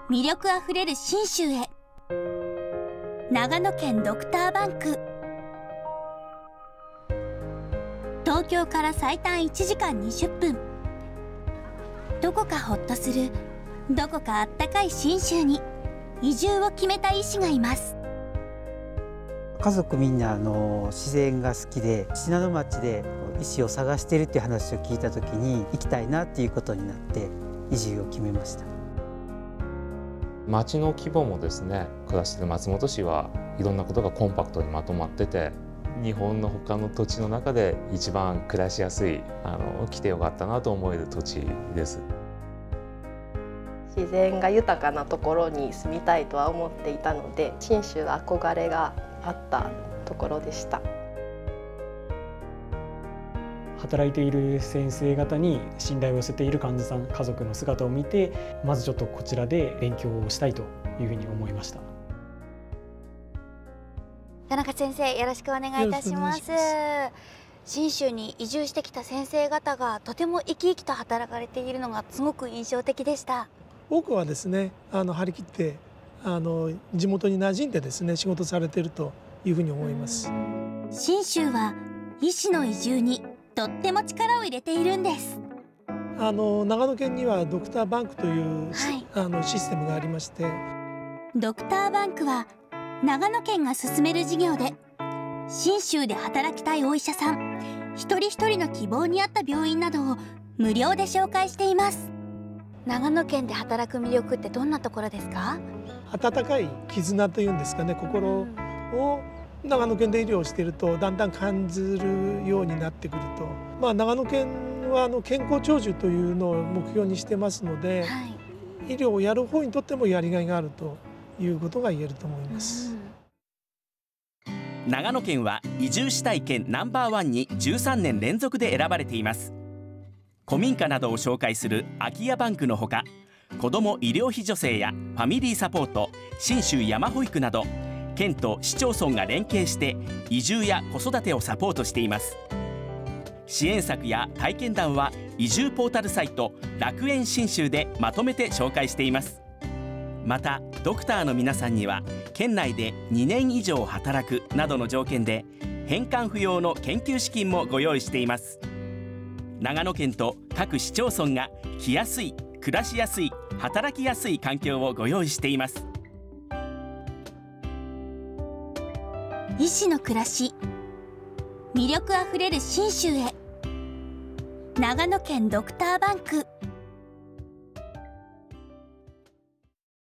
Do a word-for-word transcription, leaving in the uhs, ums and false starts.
魅力あふれる信州へ。長野県ドクターバンク。東京から最短いちじかんにじゅっぷん。どこかほっとする、どこかあったかい信州に移住を決めた医師がいます。 家族みんなあの自然が好きで、信濃町で医師を探しているっていう話を聞いた時に行きたいなっていうことになって移住を決めました。 町の規模もですね、暮らしている松本市はいろんなことがコンパクトにまとまってて、日本の他の土地の中で一番暮らしやすい、あの来てよかったなと思える土地です。 自然が豊かなところに住みたいとは思っていたので、信州憧れがあったところでした。 働いている先生方に信頼を寄せている患者さん、家族の姿を見て、まずちょっとこちらで勉強をしたいというふうに思いました。 田中先生、よろしくお願いいたします。信州に移住してきた先生方がとても生き生きと働かれているのがすごく印象的でした。 多くはですね、あの張り切ってあの地元に馴染んでですね、仕事されているというふうに思います。 信州は医師の移住にとっても力を入れているんです。 あの長野県にはドクターバンクという、 はい、 あのシステムがありまして、 ドクターバンクは長野県が進める事業で、信州で働きたいお医者さん一人一人の希望に合った病院などを無料で紹介しています。長野県で働く魅力ってどんなところですか？ 温かい絆というんですかね、心を長野県で医療をしているとだんだん感じるようになってくると、まあ、長野県はあの健康長寿というのを目標にしてますので、はい、医療をやる方にとってもやりがいがあるということが言えると思います。 長野県は移住したい県ナンバーワンにじゅうさんねん連続で選ばれています。古民家などを紹介する空き家バンクのほか、子ども医療費助成やファミリーサポート、信州山保育など県と市町村が連携して移住や子育てをサポートしています。支援策や体験談は移住ポータルサイト楽園信州でまとめて紹介しています。またドクターの皆さんには県内でにねん以上働くなどの条件で返還不要の研究資金もご用意しています。長野県と各市町村が来やすい、暮らしやすい、働きやすい環境をご用意しています。 医師の暮らし、魅力あふれる信州へ。長野県ドクターバンク。